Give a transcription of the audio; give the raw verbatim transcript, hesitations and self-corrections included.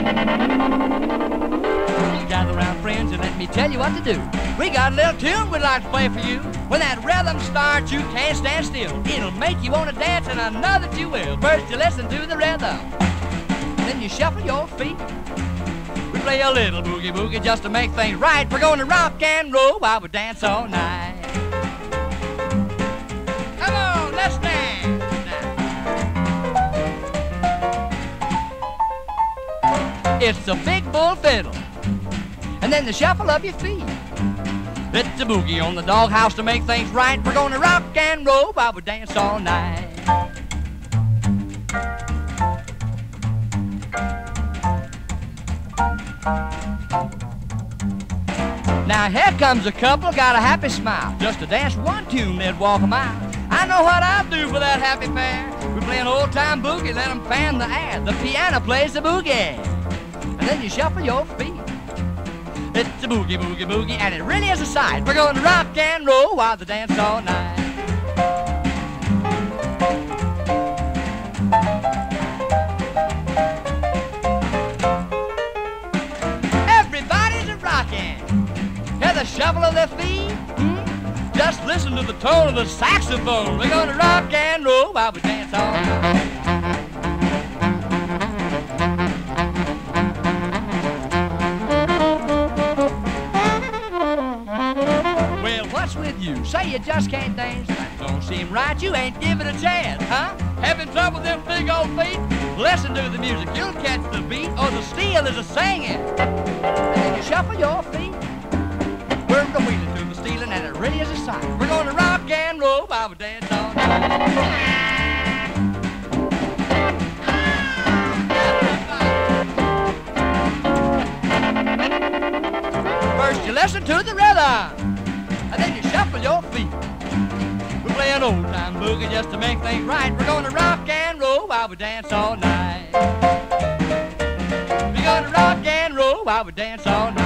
Gather round, friends, and let me tell you what to do. We got a little tune we'd like to play for you. When that rhythm starts, you can't stand still. It'll make you want to dance, and I know that you will. First you listen to the rhythm, then you shuffle your feet. We play a little boogie boogie just to make things right. We're going to rock and roll while we dance all night. Come on, let's dance now. It's a big bull fiddle, and then the shuffle of your feet. It's a boogie on the doghouse to make things right. We're gonna rock and roll while we dance all night. Now here comes a couple, got a happy smile. Just to dance one tune, they'd walk a mile. I know what I'll do for that happy pair. We play an old-time boogie, let them fan the air. The piano plays the boogie, and then you shuffle your feet. It's a boogie, boogie, boogie, and it really is a sight. We're going to rock and roll while they dance all night. Everybody's a rockin'. Hear the shuffle of their feet? Hmm? Just listen to the tone of the saxophone. We're going to rock and roll while we dance all night. With you, say you just can't dance. That don't seem right, you ain't giving a chance, huh? Having trouble with them big old feet? Listen to the music, you'll catch the beat, or the steel is a singing. And then you shuffle your feet. We're the wheeling through the stealing, and it really is a sight. We're gonna rock and roll while we dance all night. First you listen to the rhythm, and then you shuffle your feet. We play an old-time boogie just to make things right. We're gonna rock and roll while we dance all night. We're gonna rock and roll while we dance all night.